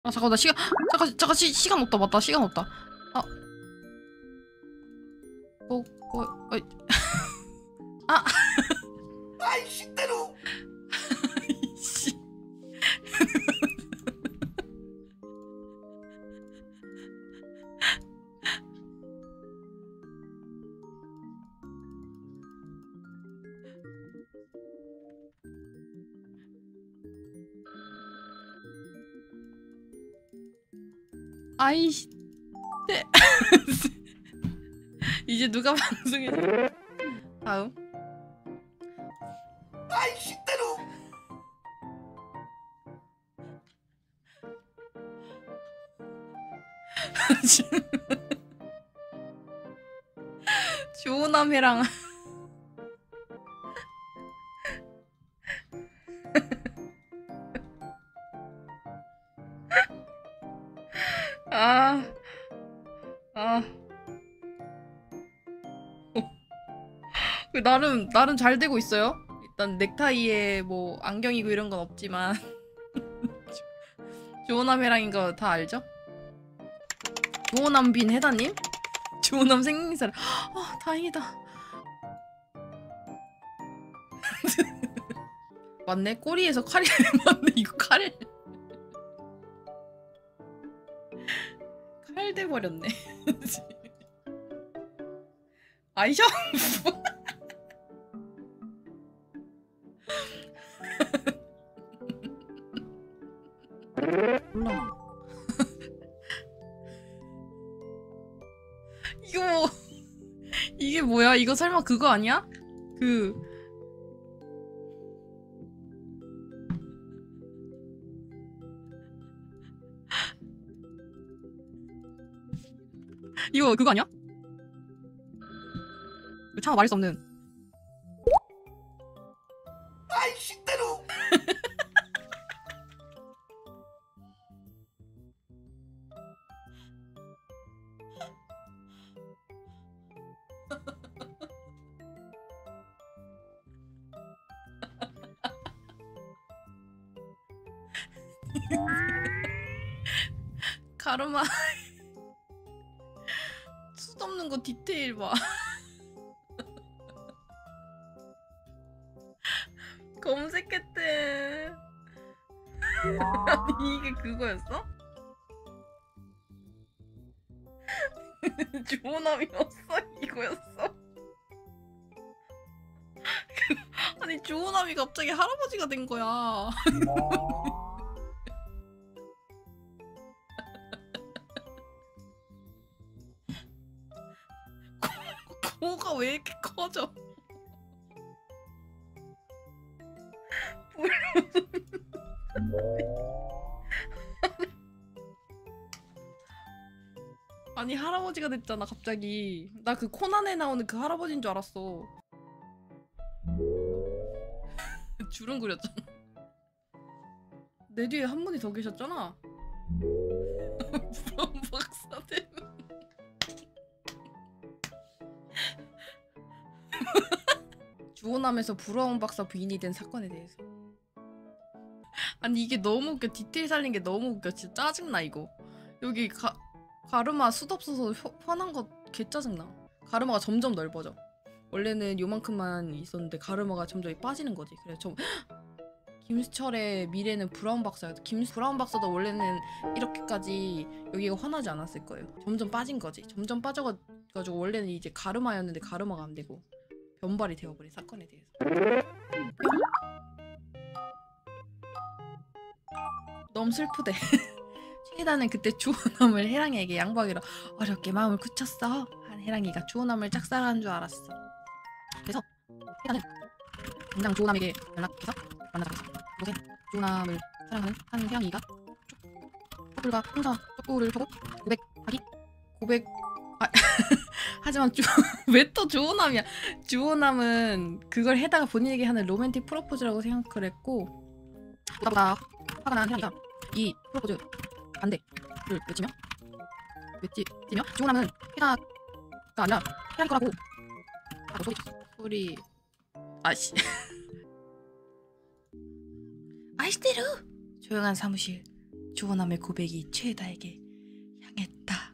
아 잠깐 나 시간 잠깐 시간 없다. 맞다 시간 없다. 아 어이 아 아이씨 때로. 씨. 아이씨. 네. 이제 누가 방송에 다음. 아이씨 때로. 조남해랑 아, 아. 나름 잘 되고 있어요. 일단 넥타이에 뭐 안경이고 이런 건 없지만 조남해랑인 거 다 알죠? 조남빈 해다님? 조남 생일살. 아 다행이다. 맞네 꼬리에서 칼이 맞네 이거 칼 돼버렸네. 아이셔. 몰라. 이거 이게 뭐야? 이거 설마 그거 아니야? 이거 그거 아니야? 차마 말할 수 없는. 아이씨 때로. 가르마 숱 없는 거 디테일 봐. 검색했대. 아니 이게 그거였어? 주호남이었어? 이거였어? 아니 주호남이 갑자기 할아버지가 된 거야. 코가 왜 이렇게 커져? 아니 할아버지가 됐잖아 갑자기. 나 그 코난에 나오는 그 할아버지인 줄 알았어. 주름 그렸잖아. 내 뒤에 한 분이 더 계셨잖아. 브라운 박사님. 주호남에서 브라운 박사 부인이 된 사건에 대해서. 아니 이게 너무 웃겨. 디테일 살린 게 너무 웃겨. 진짜 짜증나 이거. 여기 가르마 숱 없어서 편한 거 개 짜증나. 가르마가 점점 넓어져. 원래는 요만큼만 있었는데 가르마가 점점 빠지는 거지. 그래 김수철의 미래는 브라운 박사야. 브라운 박사도 원래는 이렇게까지 여기가 환하지 않았을 거예요. 점점 빠진 거지. 점점 빠져가지고 원래는 이제 가르마였는데 가르마가 안 되고 변발이 되어버린 사건에 대해서. 너무 슬프대. 최희다는 그때 주호남을 해랑이에게 양보하기로 어렵게 마음을 굳혔어. 한 해랑이가 주호남을 짝사랑한 줄 알았어. 그래서 해희다는 당장 주호남에게 연락해서 만나자고 했어. 그곳엔 주호남을 사랑하는 한 해랑이가 커플과 풍선 촛불을 켜고 고백 하지만 왜 또 주호남이야. 주호남은 그걸 해다가 본인에게 하는 로맨틱 프로포즈라고 생각을 했고 보다 화가 난 해랑이가 이 프로포즈 반대를 외치며 주호남은 해다가 아니라 해랑이 거라고 하고 소리 아씨 아이스테르 조용한 사무실 주호남의 고백이 최혜다에게 향했다.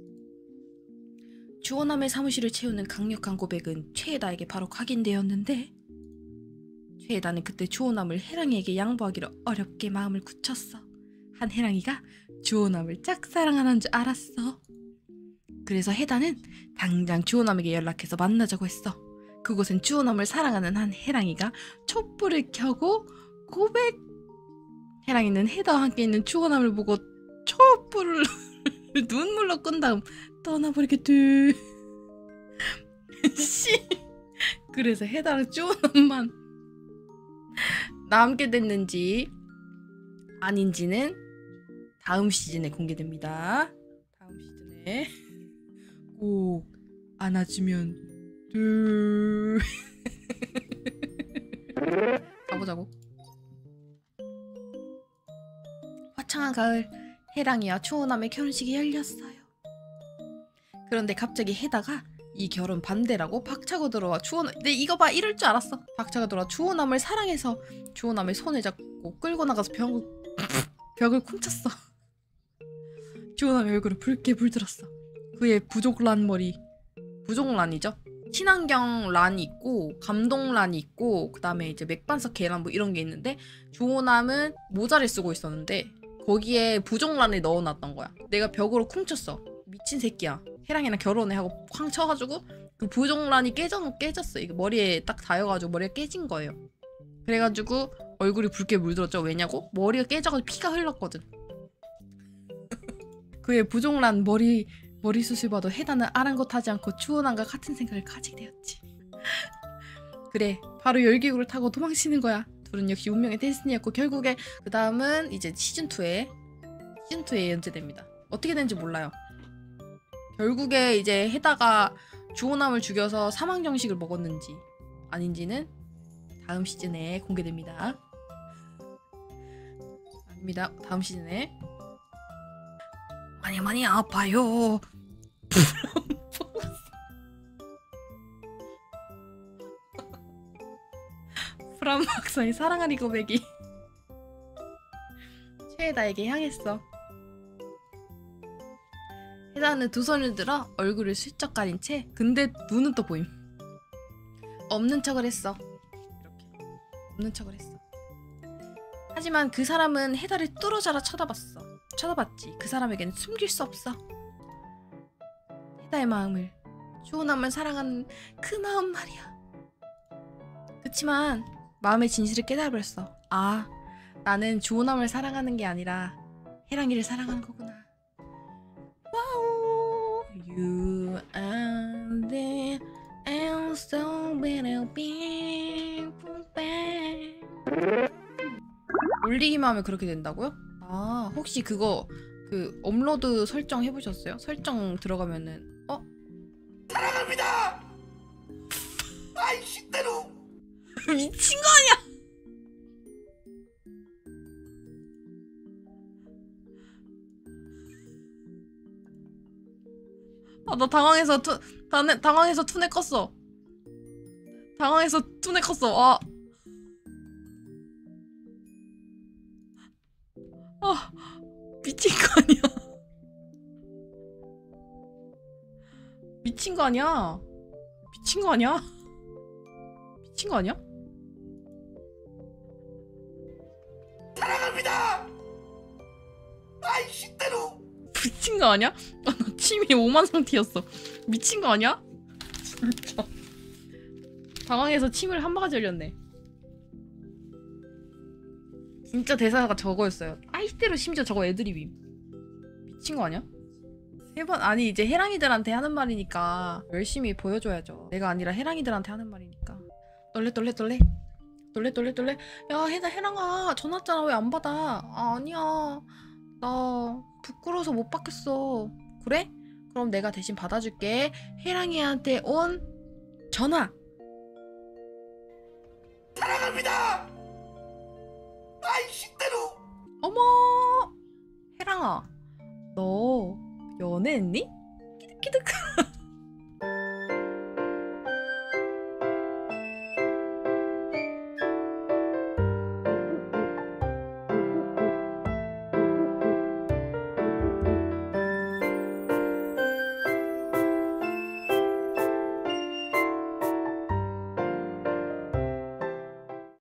주호남의 사무실을 채우는 강력한 고백은 최혜다에게 바로 각인되었는데 최혜다는 그때 주호남을 해랑이에게 양보하기로 어렵게 마음을 굳혔어. 한 해랑이가 주호남을 짝사랑하는 줄 알았어. 그래서 혜다는 당장 주호남에게 연락해서 만나자고 했어. 그곳엔 주호남을 사랑하는 한 해랑이가 촛불을 켜고 고백. 해랑이는 혜다와 함께 있는 주호남을 보고 촛불을 눈물로 끈 다음 떠나버리게 돼. 씨. 그래서 혜다랑 주호남만 남게 됐는지 아닌지는 다음 시즌에 공개됩니다. 다음 시즌에 꼭 안아주면 돼. 가보자고. 화창한 가을, 해랑이와 주호남의 결혼식이 열렸어요. 그런데 갑자기 혜다가 이 결혼 반대라고 박차고 들어와 주호남, 내 이거 봐, 이럴 줄 알았어. 박차고 들어와 주호남을 사랑해서 주호남의 손을 잡고 끌고 나가서 벽을 쿵쳤어. 주호남의 얼굴을 붉게 물들었어. 그의 부족란 머리, 부족란이죠. 친환경 란이 있고 감동란이 있고 그 다음에 이제 맥반석 계란 뭐 이런 게 있는데 주호남은 모자를 쓰고 있었는데 거기에 부족란을 넣어놨던 거야. 내가 벽으로 쿵쳤어. 미친 새끼야. 해랑이랑 결혼해 하고 쾅 쳐가지고 그 부족란이 깨졌어. 이게 머리에 딱 닿여가지고 머리가 깨진 거예요. 그래가지고 얼굴이 붉게 물들었죠. 왜냐고? 머리가 깨져가지고 피가 흘렀거든. 그의 부족란 머리숱을 봐도 혜다는 아랑곳하지 않고 주호남과 같은 생각을 가지게 되었지. 그래, 바로 열기구를 타고 도망치는 거야. 둘은 역시 운명의 데스티니였고 결국에 그 다음은 이제 시즌2에 연재됩니다. 어떻게 되는지 몰라요. 결국에 이제 혜다가 주호남을 죽여서 사망정식을 먹었는지 아닌지는 다음 시즌에 공개됩니다. 아닙니다. 다음 시즌에 많이 아파요. 프람 박사의 사랑하니 고백이 최혜다에게 향했어. 혜다는 두 손을 들어 얼굴을 슬쩍 가린 채 근데 눈은 또 보임. 없는 척을 했어. 이렇게 없는 척을 했어. 하지만 그 사람은 혜다를 뚫어져라 쳐다봤지. 그 사람에게는 숨길 수 없어. 혜다의 마음을, 주호남을 사랑하는 그 마음 말이야. 그치만 마음의 진실을 깨달아버렸어. 아, 나는 주호남을 사랑하는 게 아니라 해랑이를 사랑하는 거구나. 와우. You are the answer will be 올리기만 하면 그렇게 된다고요? 아, 혹시 그거 그 업로드 설정 해보셨어요? 설정 들어가면은 사랑합니다. 아이 신대로. 미친 거 아니야? 아, 나 당황해서 투네 껐어. 당황해서 투네 껐어. 아. 아, 미친 거 아니야? 미친 거 아니야? 미친 거 아니야? 미친 거 아니야? 사랑합니다. 아이 신대로. 미친 거 아니야? 아, 나 침이 오만 상태였어. 미친 거 아니야? 진짜. 당황해서 침을 한 바가지 흘렸네. 진짜 대사가 저거였어요. 아이대로 심지어 저거 애드립임. 미친 거 아니야? 세 번 아니 이제 해랑이들한테 하는 말이니까 열심히 보여줘야죠. 내가 아니라 해랑이들한테 하는 말이니까. 떨래. 야 해랑아 전화 왔잖아. 왜 안 받아? 아, 아니야. 나 부끄러워서 못 받겠어. 그래? 그럼 내가 대신 받아줄게. 해랑이한테 온 전화. 사랑합니다. 아이 신대로. 어머, 해랑아, 너 연애했니? 키득키득.